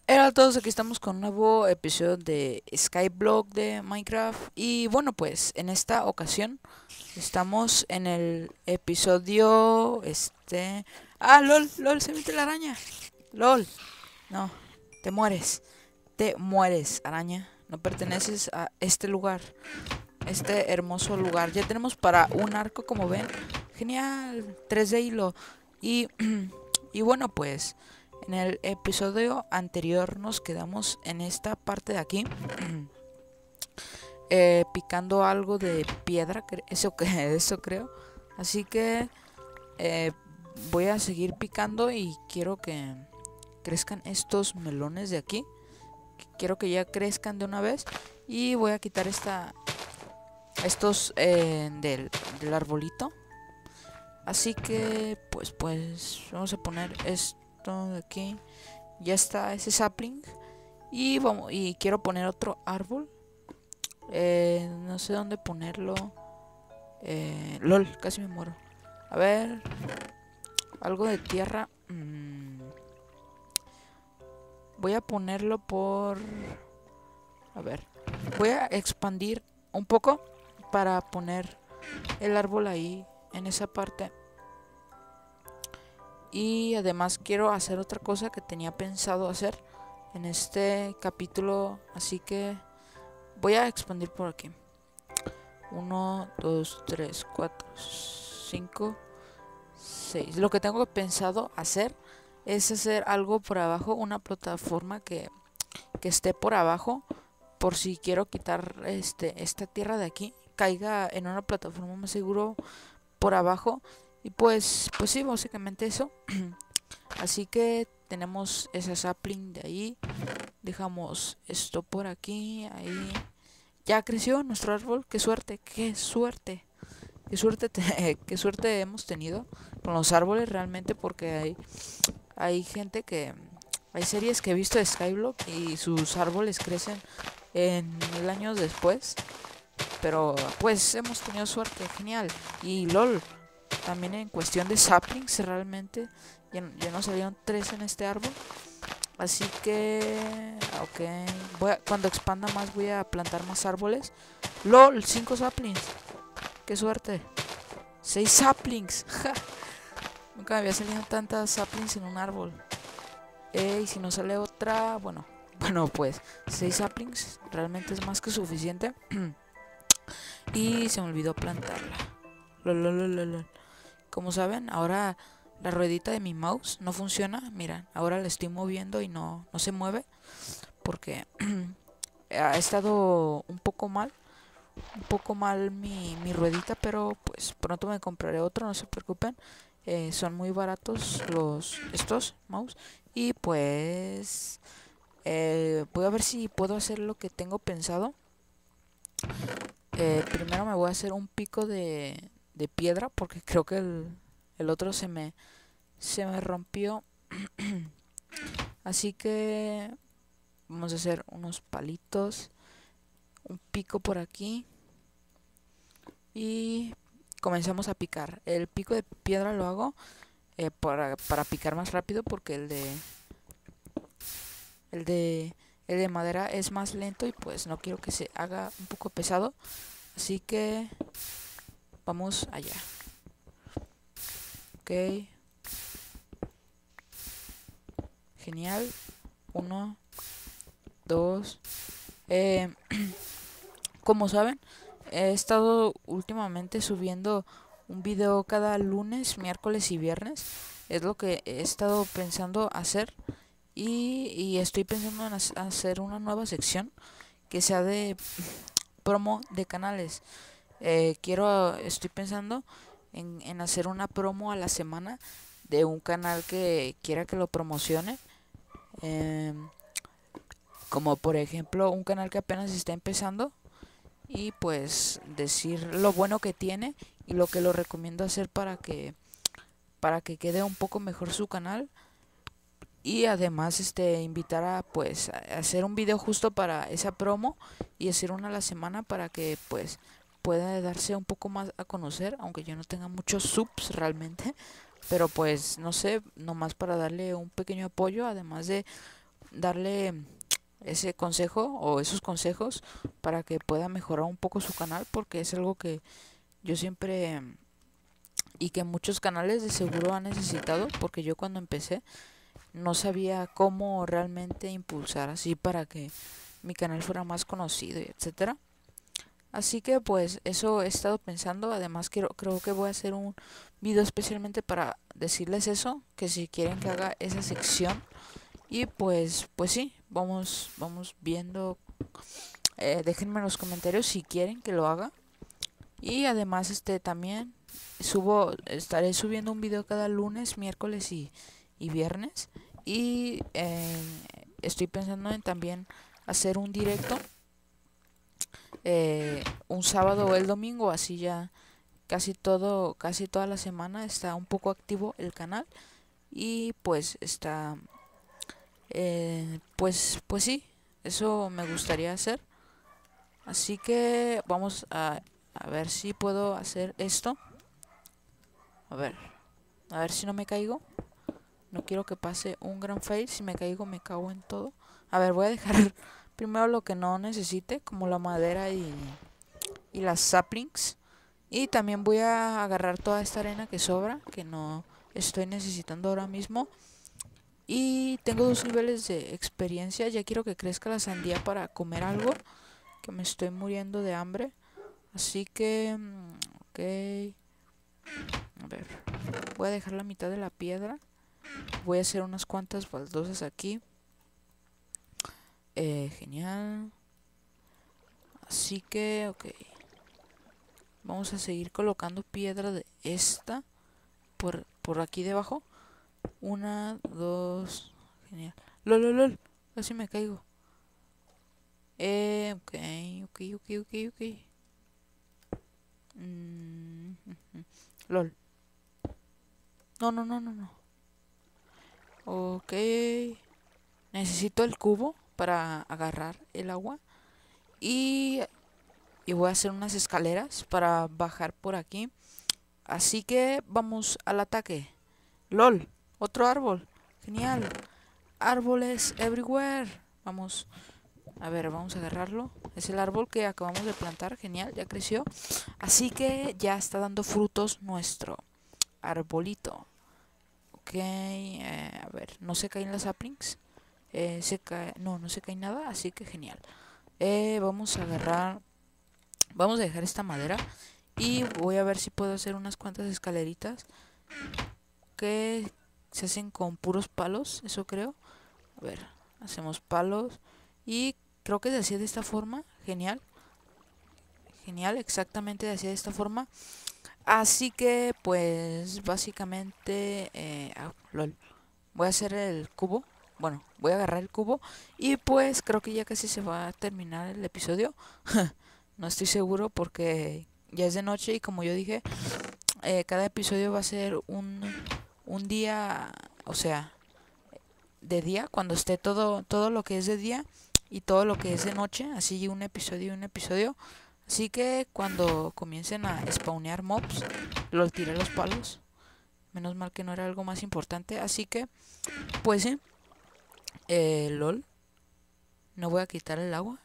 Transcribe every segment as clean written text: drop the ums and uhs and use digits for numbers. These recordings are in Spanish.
Hola a todos, aquí estamos con un nuevo episodio de Skyblock de Minecraft. Y bueno, pues en esta ocasión estamos en el episodio Ah, LOL, se mete la araña. LOL, no, te mueres. Te mueres, araña. No perteneces a este lugar, este hermoso lugar. Ya tenemos para un arco, como ven. Genial, 3 de hilo. Y, y bueno, pues en el episodio anterior nos quedamos en esta parte de aquí. Picando algo de piedra, eso creo. Así que eh, voy a seguir picando y quiero que crezcan estos melones de aquí. Quiero que ya crezcan de una vez. Y voy a quitar estos del arbolito. Así que pues vamos a poner esto de aquí. Ya está ese sapling. Y quiero poner otro árbol. No sé dónde ponerlo. LOL, casi me muero. A ver, algo de tierra. Voy a ponerlo por... A ver, voy a expandir un poco para poner el árbol ahí, en esa parte. Y además quiero hacer otra cosa que tenía pensado hacer en este capítulo. Así que voy a expandir por aquí. 1, 2, 3, 4, 5, 6. Lo que tengo pensado hacer es hacer algo por abajo, una plataforma que esté por abajo, por si quiero quitar esta tierra de aquí, caiga en una plataforma más seguro por abajo. Y pues sí, básicamente eso. Así que tenemos ese sapling de ahí. Dejamos esto por aquí, ahí. Ya creció nuestro árbol. Qué suerte, qué suerte. Qué suerte hemos tenido con los árboles realmente, porque hay gente que... Hay series que he visto de Skyblock y sus árboles crecen en 1000 años después. Pero pues hemos tenido suerte, genial. Y LOL, también en cuestión de saplings realmente ya no salieron 3 en este árbol. Así que... Ok, cuando expanda más voy a plantar más árboles. LOL, 5 saplings. Qué suerte. 6 saplings. Nunca me había salido tantas saplings en un árbol. Y si no sale otra, bueno. Bueno, pues 6 saplings realmente es más que suficiente. Y se me olvidó plantarla. Lololololol. Como saben, ahora la ruedita de mi mouse no funciona. Miren, ahora la estoy moviendo y no se mueve. Porque ha estado un poco mal. Un poco mal mi ruedita. Pero pues pronto me compraré otro, no se preocupen. Son muy baratos estos mouse. Y pues voy a ver si puedo hacer lo que tengo pensado. Primero me voy a hacer un pico de piedra, porque creo que el otro se me rompió. Así que vamos a hacer unos palitos, un pico por aquí y comenzamos a picar. El pico de piedra lo hago para picar más rápido, porque el de el de madera es más lento y pues no quiero que se haga un poco pesado. Así que vamos allá. Ok, genial. Uno, dos. Eh, como saben, he estado últimamente subiendo un video cada lunes, miércoles y viernes. Es lo que he estado pensando hacer. Y estoy pensando en hacer una nueva sección que sea de promo de canales. Estoy pensando en hacer una promo a la semana de un canal que quiera que lo promocione. Eh, Como por ejemplo un canal que apenas está empezando, y pues decir lo bueno que tiene y lo que lo recomiendo hacer para que quede un poco mejor su canal. Y además invitar a pues a hacer un video justo para esa promo, y hacer una a la semana para que pues pueda darse un poco más a conocer, aunque yo no tenga muchos subs realmente. Pero pues no sé, nomás para darle un pequeño apoyo, además de darle ese consejo o esos consejos para que pueda mejorar un poco su canal, porque es algo que yo siempre y que muchos canales de seguro han necesitado, porque yo cuando empecé no sabía cómo realmente impulsar así para que mi canal fuera más conocido y etcétera. Así que pues eso he estado pensando. Además creo que voy a hacer un video especialmente para decirles eso, que si quieren que haga esa sección. Y pues sí, vamos viendo. Déjenme en los comentarios si quieren que lo haga. Y además también estaré subiendo un video cada lunes, miércoles y viernes. Y estoy pensando en también hacer un directo un sábado o el domingo, así ya casi toda la semana está un poco activo el canal. Y pues está pues sí, eso me gustaría hacer. Así que vamos a ver si puedo hacer esto. A ver si no me caigo. No quiero que pase un gran fail. Si me caigo me cago en todo. A ver, voy a dejar primero lo que no necesite, como la madera y las saplings. Y también voy a agarrar toda esta arena que sobra, que no estoy necesitando ahora mismo. Y tengo 2 niveles de experiencia. Ya quiero que crezca la sandía para comer algo, que me estoy muriendo de hambre. Así que ok. A ver, voy a dejar la mitad de la piedra. Voy a hacer unas cuantas baldosas aquí. Genial. Así que ok, vamos a seguir colocando piedra de esta por aquí debajo. 1, 2. Genial. Lol. Casi me caigo. Ok. Lol. No. Ok. Necesito el cubo para agarrar el agua. Y voy a hacer unas escaleras para bajar por aquí. Así que vamos al ataque. LOL. Otro árbol. Genial. Árboles everywhere. Vamos. A ver, vamos a agarrarlo. Es el árbol que acabamos de plantar. Genial, ya creció. Así que ya está dando frutos nuestro arbolito. Ok, a ver, no se caen las saplings. No se cae nada, así que genial. Vamos a agarrar. Vamos a dejar esta madera. Y voy a ver si puedo hacer unas cuantas escaleritas que se hacen con puros palos, eso creo. A ver, hacemos palos. Y creo que se hacía de esta forma. Genial, exactamente así de esta forma. Así que pues básicamente lol. Voy a hacer el cubo. Bueno, voy a agarrar el cubo. Y pues creo que ya casi se va a terminar el episodio. No estoy seguro porque ya es de noche. Y como yo dije, cada episodio va a ser un día. O sea, de día, cuando esté todo lo que es de día y todo lo que es de noche, así un episodio y un episodio. Así que cuando comiencen a spawnear mobs, los tiré los palos. Menos mal que no era algo más importante. Así que, pues sí. LOL. No voy a quitar el agua.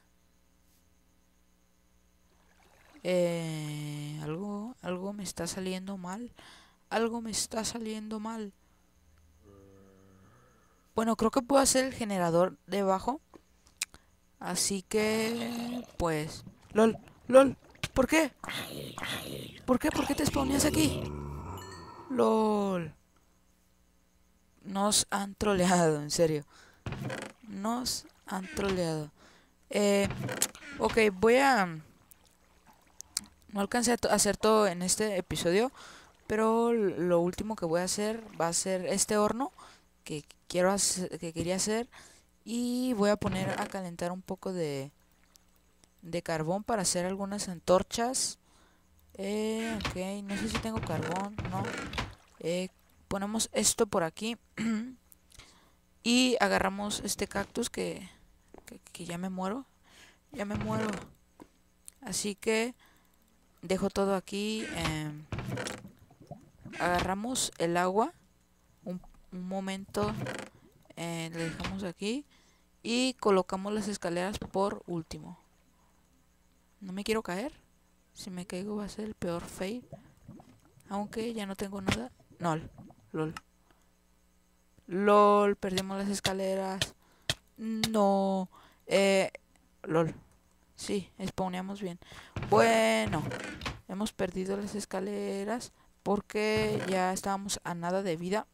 Algo me está saliendo mal. Algo me está saliendo mal. Bueno, creo que puedo hacer el generador debajo. Así que, pues... LOL. ¿Por qué? ¿Por qué te spawneas aquí? LOL. Nos han troleado, en serio. Nos han troleado. Ok, voy a... No alcancé a hacer todo en este episodio, pero lo último que voy a hacer va a ser este horno que quería hacer. Y voy a poner a calentar un poco de carbón para hacer algunas antorchas. Ok, no sé si tengo carbón, no. Ponemos esto por aquí. Y agarramos este cactus que ya me muero. Ya me muero. Así que dejo todo aquí. Agarramos el agua. Un momento. Le dejamos aquí. Y colocamos las escaleras por último. No me quiero caer. Si me caigo va a ser el peor fail. Aunque ya no tengo nada. No, lol. LOL, perdimos las escaleras. No. LOL. Sí, spawneamos bien. Bueno, hemos perdido las escaleras porque ya estábamos a nada de vida.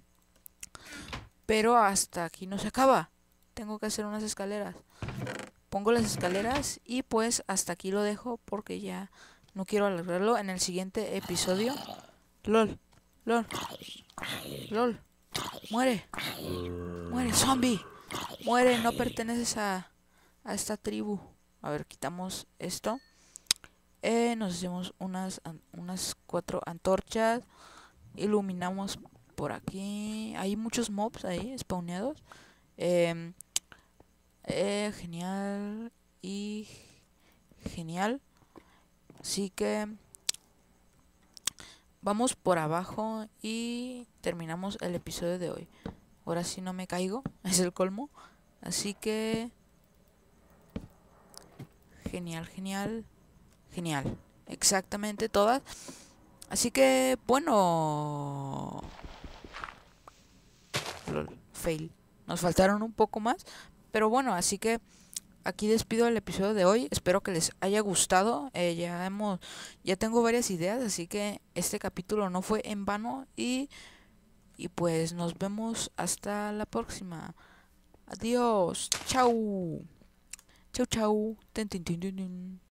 Pero hasta aquí no se acaba. Tengo que hacer unas escaleras. Pongo las escaleras y pues hasta aquí lo dejo porque ya no quiero alargarlo. En el siguiente episodio. LOL, LOL, LOL. Muere, muere, zombie. Muere, no perteneces a esta tribu. A ver, quitamos esto. Nos hacemos unas 4 antorchas. Iluminamos por aquí. Hay muchos mobs ahí spawneados. Genial. Y genial. Así que vamos por abajo y terminamos el episodio de hoy. Ahora sí no me caigo, es el colmo. Así que genial, genial, genial. Exactamente todas. Así que bueno, fail. Nos faltaron un poco más, pero bueno, así que aquí despido el episodio de hoy. Espero que les haya gustado. Ya tengo varias ideas, así que este capítulo no fue en vano y pues nos vemos hasta la próxima. Adiós. Chau. Chau, chau. Tin, tin, tin, tin, tin.